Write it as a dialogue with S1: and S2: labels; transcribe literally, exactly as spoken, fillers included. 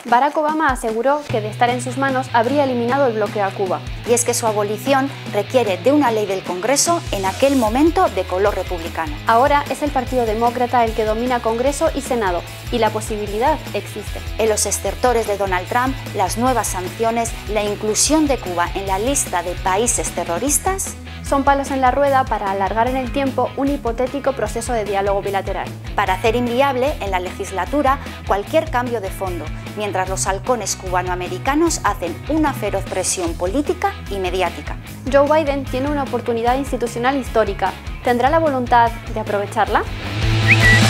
S1: Barack Obama aseguró que de estar en sus manos habría eliminado el bloqueo a Cuba.
S2: Y es que su abolición requiere de una ley del Congreso en aquel momento de color republicano.
S1: Ahora es el Partido Demócrata el que domina Congreso y Senado, y la posibilidad existe.
S2: En los estertores de Donald Trump, las nuevas sanciones, la inclusión de Cuba en la lista de países terroristas
S1: son palos en la rueda para alargar en el tiempo un hipotético proceso de diálogo bilateral.
S2: Para hacer inviable en la legislatura cualquier cambio de fondo, mientras los halcones cubanoamericanos hacen una feroz presión política y mediática.
S1: Joe Biden tiene una oportunidad institucional histórica. ¿Tendrá la voluntad de aprovecharla?